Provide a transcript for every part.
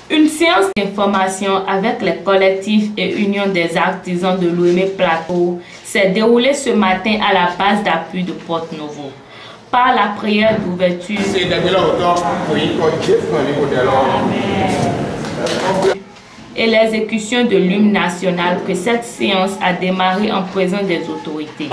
Une séance d'information avec les collectifs et unions des artisans de Lomé Plateau s'est déroulée ce matin à la base d'appui de Porte-Novo. Par la prière d'ouverture et l'exécution de l'hymne national que cette séance a démarré en présence des autorités.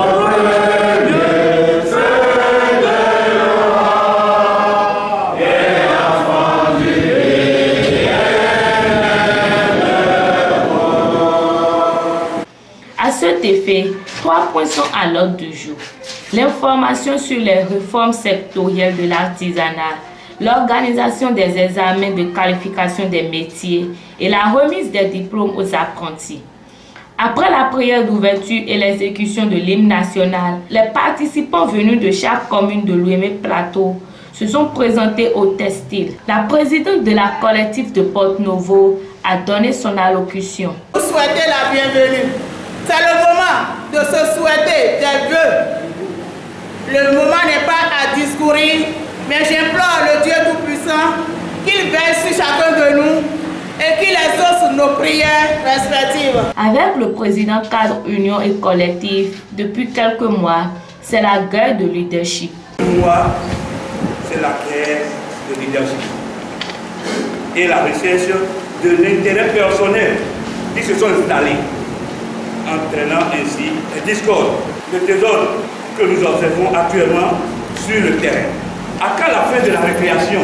À cet effet, 3 points sont à l'ordre du jour. L'information sur les réformes sectorielles de l'artisanat, l'organisation des examens de qualification des métiers et la remise des diplômes aux apprentis. Après la prière d'ouverture et l'exécution de l'hymne national, les participants venus de chaque commune de Lomé Plateau se sont présentés au textile. La présidente de la collectif de Porte-Novo a donné son allocution. Vous souhaitez la bienvenue. C'est le moment de se souhaiter des vœux. Le moment n'est pas à discourir, mais j'implore le Dieu Tout-Puissant qu'il veille sur chacun de nous et qu'il exauce nos prières respectives. Avec le président cadre Union et Collectif, depuis quelques mois, c'est la guerre de leadership. Pour moi, c'est la guerre de leadership et la recherche de l'intérêt personnel qui se sont installés, entraînant ainsi les discordes, le désordre que nous observons actuellement sur le terrain. À quand la fin de la récréation?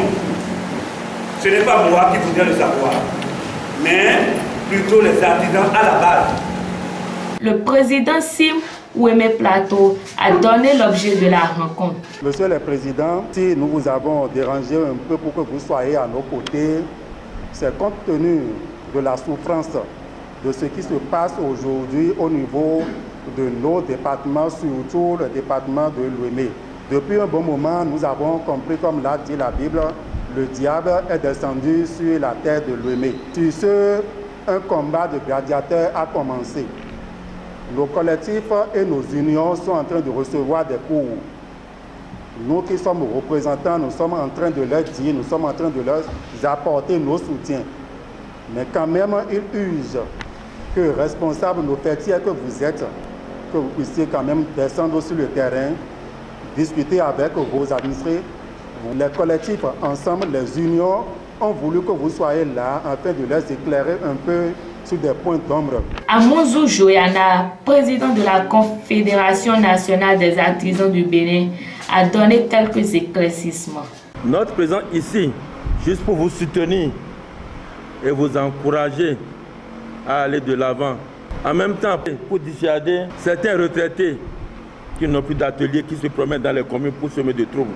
Ce n'est pas moi qui voudrais le savoir, mais plutôt les artisans à la base. Le président Sim Lomé Plateau a donné l'objet de la rencontre. Monsieur le Président, si nous vous avons dérangé un peu pour que vous soyez à nos côtés, c'est compte tenu de la souffrance de ce qui se passe aujourd'hui au niveau de nos départements, surtout le département de Lomé. Depuis un bon moment, nous avons compris, comme l'a dit la Bible, le diable est descendu sur la terre de Lomé. Sur ce, un combat de gladiateurs a commencé. Nos collectifs et nos unions sont en train de recevoir des coups. Nous qui sommes représentants, nous sommes en train de leur dire, nous sommes en train de leur apporter nos soutiens. Mais quand même, ils usent que responsables, nos fêtiers que vous êtes, que vous puissiez quand même descendre sur le terrain, discuter avec vos administrés. Les collectifs ensemble, les unions, ont voulu que vous soyez là afin de les éclairer un peu sur des points d'ombre. Amonzou Joyana, président de la Confédération nationale des artisans du Bénin, a donné quelques éclaircissements. Notre présence ici, juste pour vous soutenir et vous encourager à aller de l'avant. En même temps, pour dissuader certains retraités qui n'ont plus d'atelier, qui se promènent dans les communes pour semer des troubles.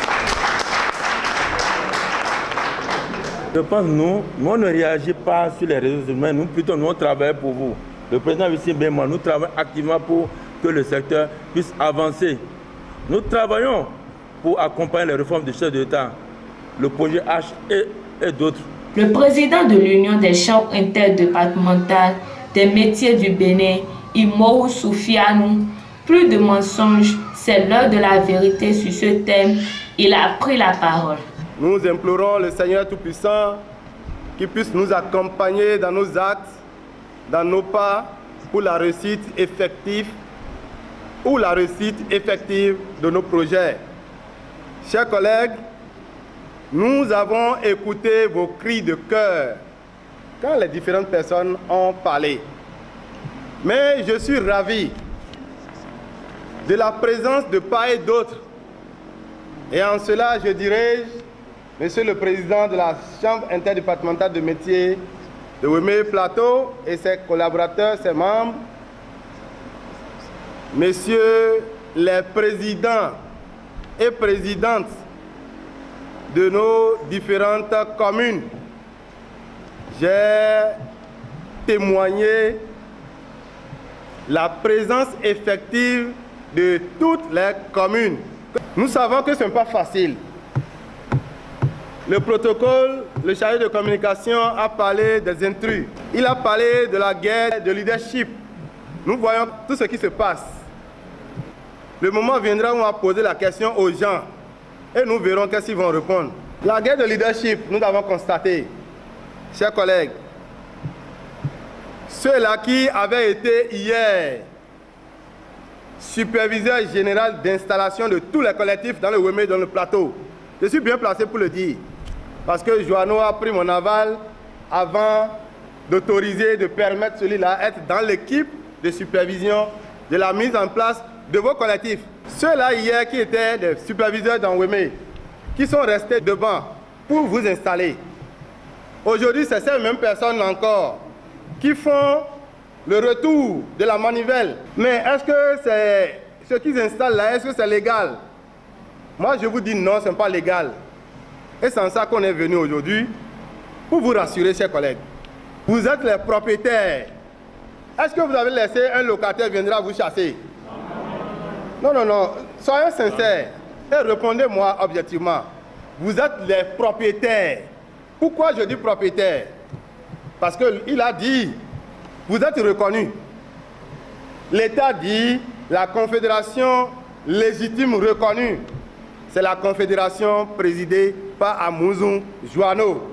Je pense que nous, on ne réagit pas sur les réseaux sociaux, mais nous, plutôt, nous, on travaille pour vous. Le président Lucien Béman, nous travaillons activement pour que le secteur puisse avancer. Nous travaillons pour accompagner les réformes du chef d'État, le projet H et d'autres. Le président de l'Union des chambres interdépartementales des métiers du Bénin, Imou Soufianou, plus de mensonges, c'est l'heure de la vérité sur ce thème. Il a pris la parole. Nous implorons le Seigneur Tout-Puissant qui puisse nous accompagner dans nos actes, dans nos pas, pour la réussite effective de nos projets. Chers collègues, nous avons écouté vos cris de cœur quand les différentes personnes ont parlé. Mais je suis ravi de la présence de part et d'autres. Et en cela, je dirais, Monsieur le Président de la Chambre interdépartementale de métiers de Lomé Plateau et ses collaborateurs, ses membres, Messieurs les présidents et présidentes de nos différentes communes, j'ai témoigné la présence effective de toutes les communes. Nous savons que ce n'est pas facile. Le protocole, le chargé de communication a parlé des intrus. Il a parlé de la guerre de leadership. Nous voyons tout ce qui se passe. Le moment viendra où on va poser la question aux gens et nous verrons qu'est-ce qu'ils vont répondre. La guerre de leadership, nous avons constaté chers collègues, ceux-là qui avaient été hier superviseur général d'installation de tous les collectifs dans le Wémé, dans le plateau, je suis bien placé pour le dire, parce que Joanneau a pris mon aval avant d'autoriser, de permettre celui-là à être dans l'équipe de supervision de la mise en place de vos collectifs. Ceux-là hier qui étaient des superviseurs dans Wémé, qui sont restés devant pour vous installer. Aujourd'hui, c'est ces mêmes personnes encore qui font le retour de la manivelle. Mais est-ce que c'est ce qu'ils installent là, est-ce que c'est légal? Moi, je vous dis non, ce n'est pas légal. Et c'est en ça qu'on est venu aujourd'hui, pour vous rassurer, chers collègues. Vous êtes les propriétaires. Est-ce que vous avez laissé un locataire viendra vous chasser? Non, non, non. Soyez sincères et répondez-moi objectivement. Vous êtes les propriétaires. Pourquoi je dis propriétaire? Parce qu'il a dit, vous êtes reconnus. L'État dit, la confédération légitime reconnue, c'est la confédération présidée par Amouzou Joanneau.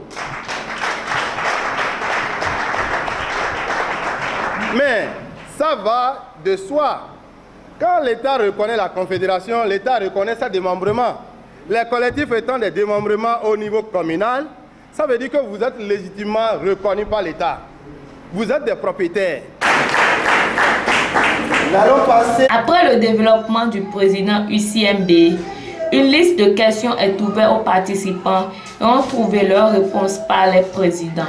Mais ça va de soi. Quand l'État reconnaît la confédération, l'État reconnaît sa démembrement. Les collectifs étant des démembrements au niveau communal, ça veut dire que vous êtes légitimement reconnus par l'État. Vous êtes des propriétaires. Après le développement du président UCMB, une liste de questions est ouverte aux participants et ont trouvé leurs réponses par les présidents.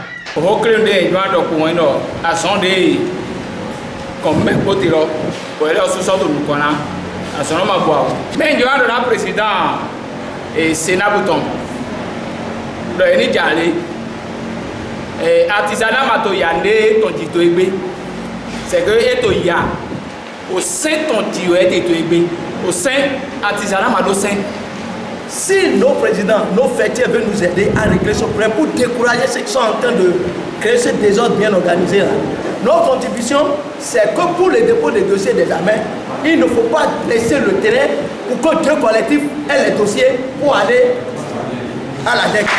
Artisanat mato yande ton tito ebe, c'est que eto ya au sein ton tito ebe, au sein artisanat mato sein. Si nos présidents, nos fêtiers veulent nous aider à régler ce problème pour décourager ceux qui sont en train de créer ce désordre bien organisé là, notre contribution, c'est que pour le dépôt des dossiers d'examen, il ne faut pas laisser le terrain pour que deux collectifs aient les dossiers pour aller à la DEC.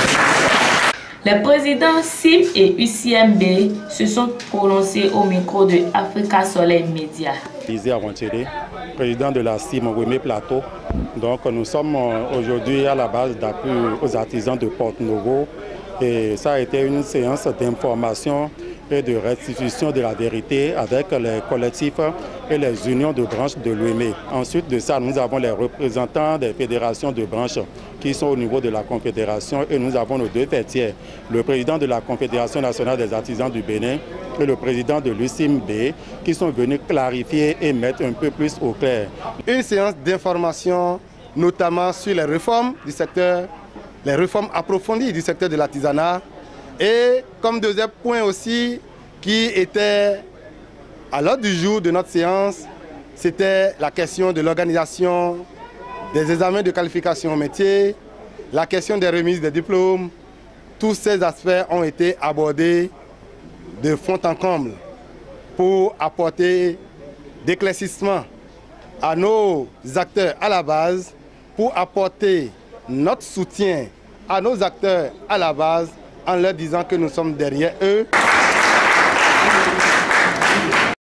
Les présidents CIM et UCMB se sont prononcés au micro de Africa Soleil Média. Lisée Aventurier, président de la CIM Wémé Plateau. Donc nous sommes aujourd'hui à la base d'appui aux artisans de Porte-Novo et ça a été une séance d'information et de restitution de la vérité avec les collectifs et les unions de branches de l'Ouémé. Ensuite de ça, nous avons les représentants des fédérations de branches qui sont au niveau de la Confédération et nous avons nos deux fêtiers, le président de la Confédération nationale des artisans du Bénin et le président de l'UCMB qui sont venus clarifier et mettre un peu plus au clair. Une séance d'information notamment sur les réformes du secteur, les réformes approfondies du secteur de l'artisanat. Et comme deuxième point aussi qui était à l'ordre du jour de notre séance, c'était la question de l'organisation des examens de qualification au métier, la question des remises des diplômes. Tous ces aspects ont été abordés de fond en comble pour apporter d'éclaircissement à nos acteurs à la base, pour apporter notre soutien à nos acteurs à la base en leur disant que nous sommes derrière eux.